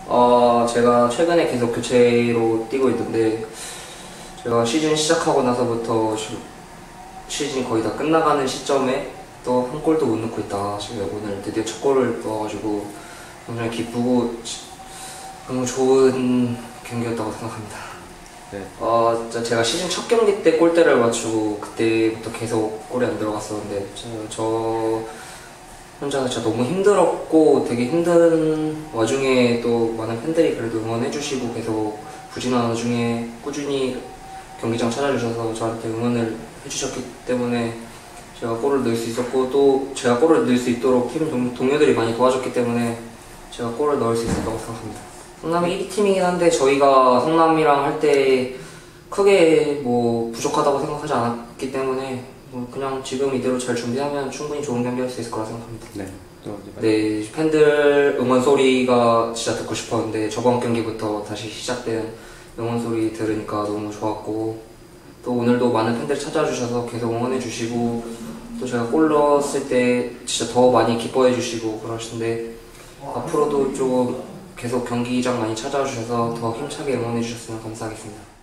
제가 최근에 계속 교체로 뛰고 있는데, 제가 시즌 시작하고 나서부터 시즌이 거의 다 끝나가는 시점에 또 한 골도 못 넣고 있다. 지금 오늘 드디어 첫 골을 넣어가지고 굉장히 기쁘고 너무 좋은 경기였다고 생각합니다. 네. 진짜 제가 시즌 첫 경기 때 골대를 맞추고 그때부터 계속 골이 안 들어갔었는데, 저 혼자 진짜 너무 힘들었고, 되게 힘든 와중에 또 많은 팬들이 그래도 응원해주시고 계속 부진한 와중에 꾸준히 경기장 찾아주셔서 저한테 응원을 해주셨기 때문에 제가 골을 넣을 수 있었고, 또 제가 골을 넣을 수 있도록 팀 동료들이 많이 도와줬기 때문에 제가 골을 넣을 수 있었다고 생각합니다. 성남이 1위 팀이긴 한데 저희가 성남이랑 할 때 크게 뭐 부족하다고 생각하지 않았기 때문에 그냥 지금 이대로 잘 준비하면 충분히 좋은 경기 할 수 있을 거라 생각합니다. 네. 네, 팬들 응원 소리가 진짜 듣고 싶었는데 저번 경기부터 다시 시작된 응원 소리 들으니까 너무 좋았고, 또 오늘도 많은 팬들이 찾아주셔서 계속 응원해 주시고, 또 제가 골 넣었을 때 진짜 더 많이 기뻐해 주시고 그러시는데, 앞으로도 좀 계속 경기장 많이 찾아주셔서 더 힘차게 응원해 주셨으면 감사하겠습니다.